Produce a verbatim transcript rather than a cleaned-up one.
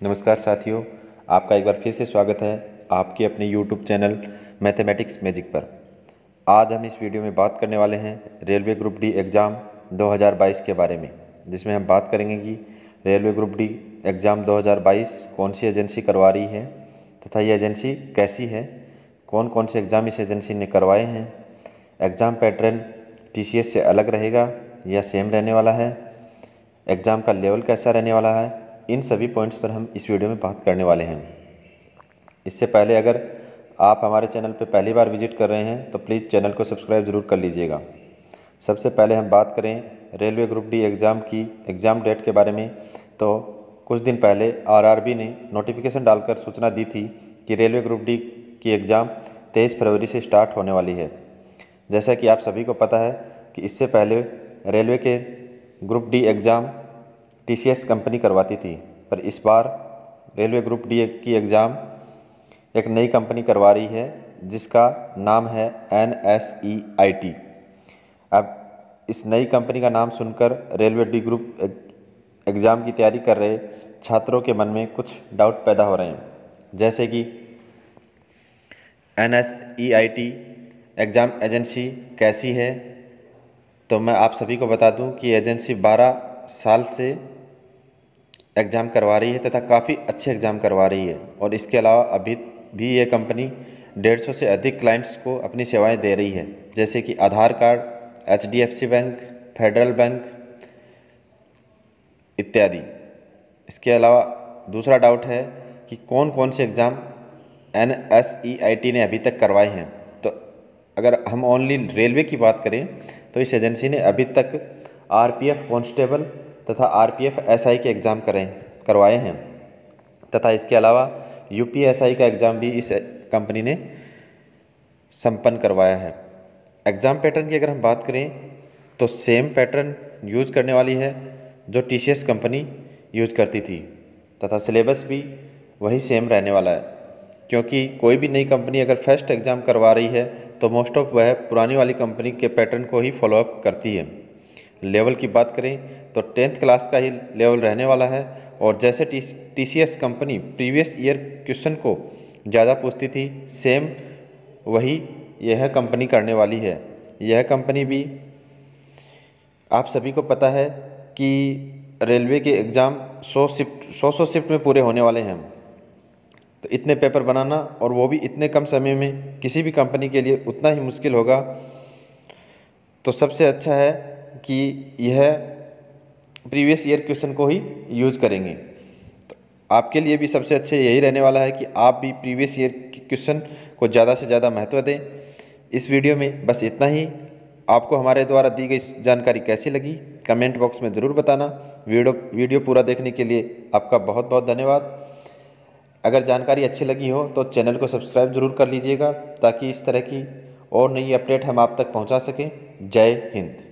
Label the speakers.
Speaker 1: नमस्कार साथियों, आपका एक बार फिर से स्वागत है आपके अपने यूट्यूब चैनल मैथमेटिक्स मैजिक पर। आज हम इस वीडियो में बात करने वाले हैं रेलवे ग्रुप डी एग्ज़ाम दो हज़ार बाईस के बारे में, जिसमें हम बात करेंगे कि रेलवे ग्रुप डी एग्ज़ाम दो हज़ार बाईस कौन सी एजेंसी करवा रही है तथा ये एजेंसी कैसी है, कौन कौन से एग्ज़ाम इस एजेंसी ने करवाए हैं, exam pattern T C S से अलग रहेगा या सेम रहने वाला है, एग्ज़ाम का लेवल कैसा रहने वाला है। इन सभी पॉइंट्स पर हम इस वीडियो में बात करने वाले हैं। इससे पहले अगर आप हमारे चैनल पर पहली बार विजिट कर रहे हैं तो प्लीज़ चैनल को सब्सक्राइब ज़रूर कर लीजिएगा। सबसे पहले हम बात करें रेलवे ग्रुप डी एग्ज़ाम की एग्ज़ाम डेट के बारे में, तो कुछ दिन पहले आर आर बी ने नोटिफिकेशन डालकर सूचना दी थी कि रेलवे ग्रुप डी की एग्ज़ाम तेईस फरवरी से स्टार्ट होने वाली है। जैसा कि आप सभी को पता है कि इससे पहले रेलवे के group D exam T C S company करवाती थी, पर इस बार रेलवे ग्रुप डी की एग्ज़ाम एक नई कंपनी करवा रही है जिसका नाम है N S E I T. अब इस नई कंपनी का नाम सुनकर रेलवे डी ग्रुप एग्ज़ाम की तैयारी कर रहे छात्रों के मन में कुछ डाउट पैदा हो रहे हैं, जैसे कि N S E I T exam agency कैसी है। तो मैं आप सभी को बता दूं कि एजेंसी बारह साल से एग्ज़ाम करवा रही है तथा काफ़ी अच्छे एग्ज़ाम करवा रही है, और इसके अलावा अभी भी ये कंपनी डेढ़ सौ से अधिक क्लाइंट्स को अपनी सेवाएं दे रही है, जैसे कि Aadhaar card, H D F C bank, Federal Bank इत्यादि। इसके अलावा दूसरा डाउट है कि कौन कौन से exam N S E I T ने अभी तक करवाए हैं। तो अगर हम ओनली रेलवे की बात करें तो इस एजेंसी ने अभी तक आर पी एफ कांस्टेबल तथा R P F S I के एग्ज़ाम करें करवाए हैं, तथा इसके अलावा यू पी एस आई का एग्ज़ाम भी इस कंपनी ने संपन्न करवाया है। एग्ज़ाम पैटर्न की अगर हम बात करें तो सेम पैटर्न यूज़ करने वाली है जो T C S company use करती थी, तथा सिलेबस भी वही सेम रहने वाला है, क्योंकि कोई भी नई कंपनी अगर फर्स्ट एग्ज़ाम करवा रही है तो मोस्ट ऑफ वह पुरानी वाली कंपनी के पैटर्न को ही फॉलोअप करती है। लेवल की बात करें तो टेंथ क्लास का ही लेवल रहने वाला है, और जैसे T C S company previous year question को ज़्यादा पूछती थी, सेम वही यह कंपनी करने वाली है। यह कंपनी भी आप सभी को पता है कि रेलवे के एग्ज़ाम सौ शिफ्ट सौ सौ शिफ्ट में पूरे होने वाले हैं, तो इतने पेपर बनाना और वो भी इतने कम समय में किसी भी कंपनी के लिए उतना ही मुश्किल होगा। तो सबसे अच्छा है कि यह प्रीवियस ईयर क्वेश्चन को ही यूज़ करेंगे। तो आपके लिए भी सबसे अच्छे यही रहने वाला है कि आप भी प्रीवियस ईयर क्वेश्चन को ज़्यादा से ज़्यादा महत्व दें। इस वीडियो में बस इतना ही। आपको हमारे द्वारा दी गई जानकारी कैसी लगी कमेंट बॉक्स में ज़रूर बताना। वीडियो वीडियो पूरा देखने के लिए आपका बहुत बहुत धन्यवाद। अगर जानकारी अच्छी लगी हो तो चैनल को सब्सक्राइब ज़रूर कर लीजिएगा, ताकि इस तरह की और नई अपडेट हम आप तक पहुंचा सकें। जय हिंद।